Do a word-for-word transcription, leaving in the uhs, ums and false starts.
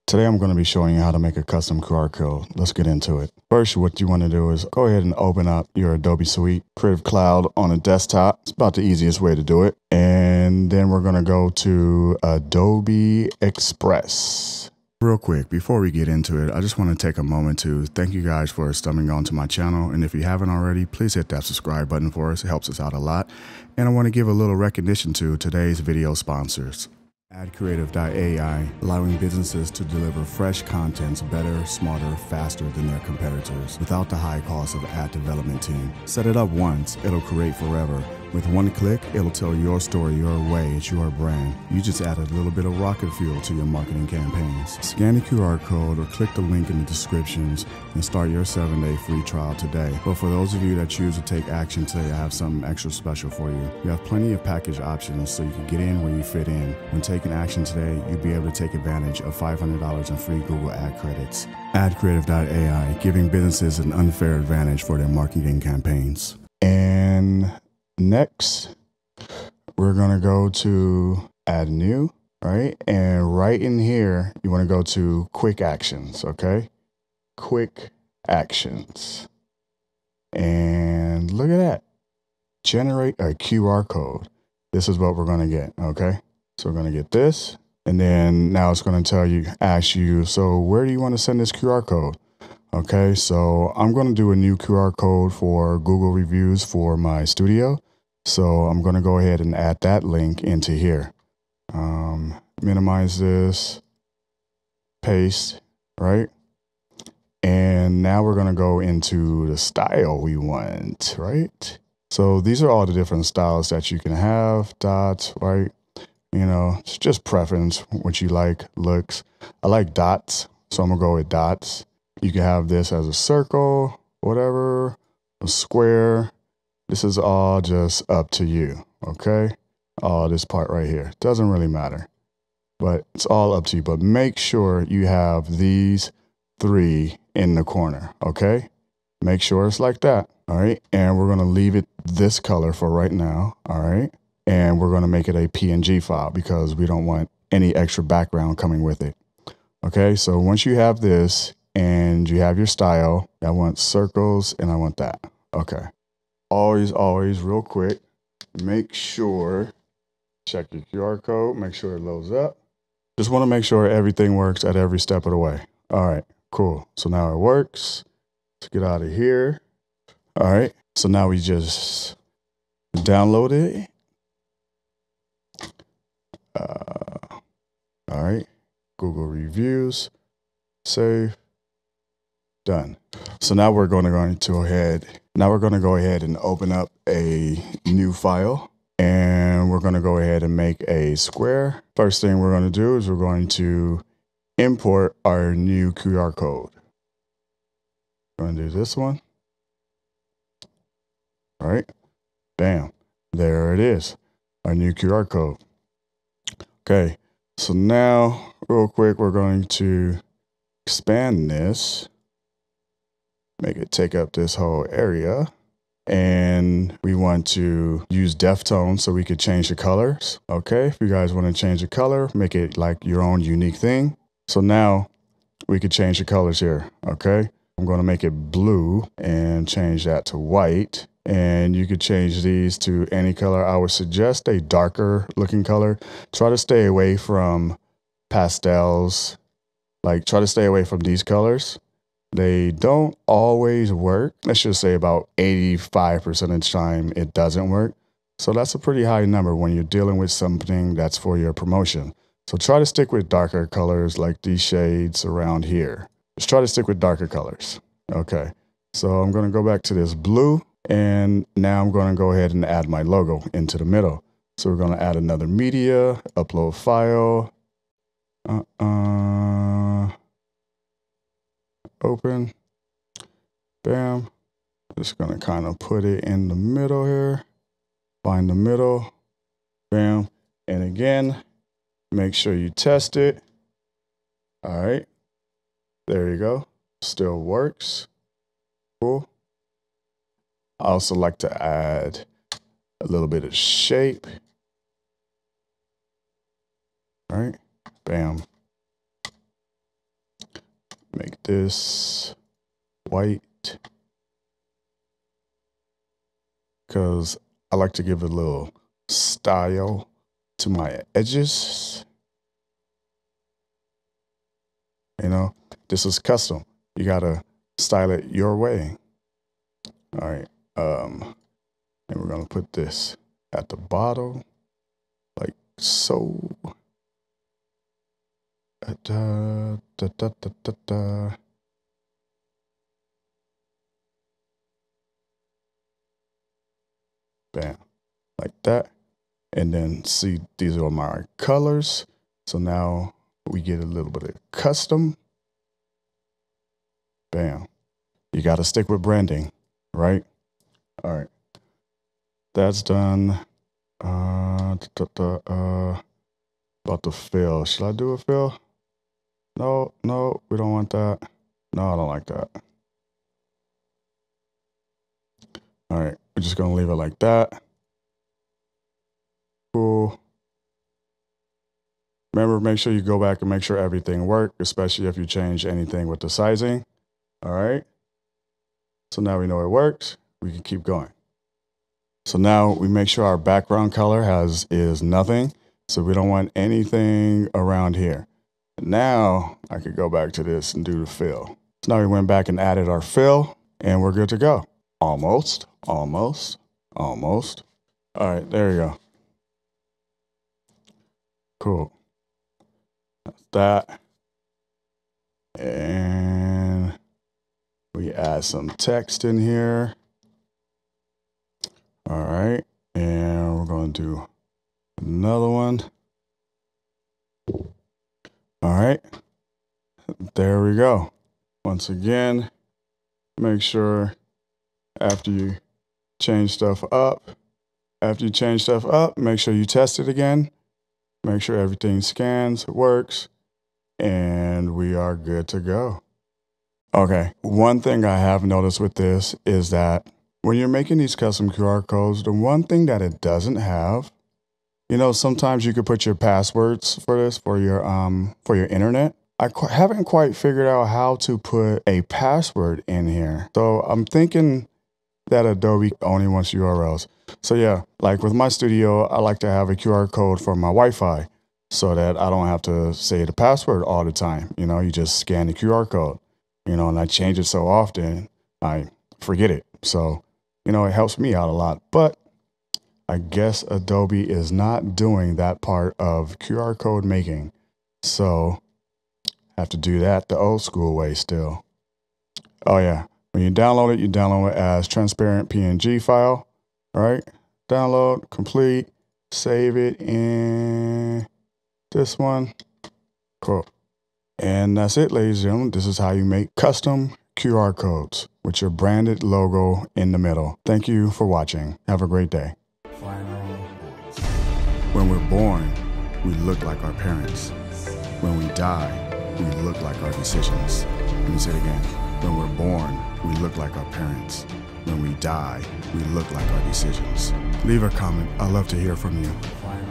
Today I'm going to be showing you how to make a custom Q R code. Let's get into it. First, what you want to do is go ahead and open up your Adobe Suite, Creative Cloud on a desktop. It's about the easiest way to do it. And then we're going to go to Adobe Express. Real quick, before we get into it, I just want to take a moment to thank you guys for stumbling onto my channel. And if you haven't already, please hit that subscribe button for us. It helps us out a lot. And I want to give a little recognition to today's video sponsors. Ad Creative dot A I, allowing businesses to deliver fresh contents better, smarter, faster than their competitors without the high cost of ad development team. Set it up once, it'll create forever. With one click, it'll tell your story your way. It's your brand. You just add a little bit of rocket fuel to your marketing campaigns. Scan the Q R code or click the link in the descriptions and start your seven day free trial today. But for those of you that choose to take action today, I have something extra special for you. You have plenty of package options so you can get in where you fit in. When taking action today, you'll be able to take advantage of five hundred dollars in free Google ad credits. Ad Creative dot A I, giving businesses an unfair advantage for their marketing campaigns. And next, we're going to go to add new, right? And right in here, you want to go to quick actions, okay? Quick actions. And look at that. Generate a Q R code. This is what we're going to get, okay? So we're going to get this. And then now it's going to tell you, ask you, so where do you want to send this Q R code? Okay, so I'm going to do a new Q R code for Google reviews for my studio. So I'm going to go ahead and add that link into here. Um, minimize this, paste, right? And now we're going to go into the style we want, right? So these are all the different styles that you can have, dots, right? You know, it's just preference, what you like, looks. I like dots, so I'm going to go with dots. You can have this as a circle, whatever, a square. This is all just up to you, okay? All this part right here. Doesn't really matter, but it's all up to you. But make sure you have these three in the corner, okay? Make sure it's like that, all right? And we're gonna leave it this color for right now, all right? And we're gonna make it a P N G file because we don't want any extra background coming with it, okay? So once you have this and you have your style, I want circles and I want that, okay? Always, always, real quick, make sure, check your Q R code, make sure it loads up. Just want to make sure everything works at every step of the way. All right, cool. So now it works. Let's get out of here. All right, so now we just download it. Uh, all right, Google reviews, save, done. So now we're going to go into ahead. Now we're going to go ahead and open up a new file, and we're going to go ahead and make a square. First thing we're going to do is we're going to import our new Q R code. We're going to do this one. All right. Bam. There it is. Our new Q R code. Okay. So now, real quick, we're going to expand this. Make it take up this whole area. And we want to use Deftone so we could change the colors. Okay, if you guys want to change the color, make it like your own unique thing. So now we could change the colors here. Okay, I'm going to make it blue and change that to white. And you could change these to any color. I would suggest a darker looking color. Try to stay away from pastels. Like try to stay away from these colors. They don't always work. Let's just say about eighty-five percent of the time it doesn't work. So that's a pretty high number when you're dealing with something that's for your promotion. So try to stick with darker colors like these shades around here. Just try to stick with darker colors. Okay, so I'm going to go back to this blue, and now I'm going to go ahead and add my logo into the middle. So we're going to add another media, upload file. Uh-uh. Open, bam. Just gonna kind of put it in the middle here, find the middle, bam. And again, make sure you test it. All right, there you go, still works, cool. I also like to add a little bit of shape. All right, bam. make this white because I like to give a little style to my edges. You know, this is custom. You gotta style it your way. All right, um, and we're gonna put this at the bottom, like so. Da, da, da, da, da, da. Bam, like that. And then see, these are my colors. So now we get a little bit of custom. Bam. You got to stick with branding, right? All right. That's done. Uh, da, da, uh, about the fill. Should I do a fill? No, no, we don't want that. No, I don't like that. All right, we're just gonna leave it like that. Cool. Remember, make sure you go back and make sure everything worked, especially if you change anything with the sizing. All right. So now we know it works. We can keep going. So now we make sure our background color has is nothing. So we don't want anything around here. Now I could go back to this and do the fill. So now we went back and added our fill and we're good to go. Almost, almost, almost. All right, there you go. Cool. That's that. And we add some text in here. All right, and we're going to do another one. All right, there we go. Once again, make sure after you change stuff up, after you change stuff up, make sure you test it again. Make sure everything scans, works, and we are good to go. Okay, one thing I have noticed with this is that when you're making these custom Q R codes, the one thing that it doesn't have, you know, sometimes you could put your passwords for this, for your um for your internet. I qu haven't quite figured out how to put a password in here. So I'm thinking that Adobe only wants U R Ls. So yeah, like with my studio, I like to have a Q R code for my Wi-Fi so that I don't have to say the password all the time. You know, you just scan the Q R code, you know, and I change it so often, I forget it. So, you know, it helps me out a lot. But I guess Adobe is not doing that part of Q R code making. So I have to do that the old school way still. Oh yeah, when you download it, you download it as transparent P N G file, all right? Download, complete, save it in this one. Cool. And that's it, ladies and gentlemen. This is how you make custom Q R codes with your branded logo in the middle. Thank you for watching. Have a great day. When we're born, we look like our parents. When we die, we look like our decisions. Let me say it again. When we're born, we look like our parents. When we die, we look like our decisions. Leave a comment. I'd love to hear from you.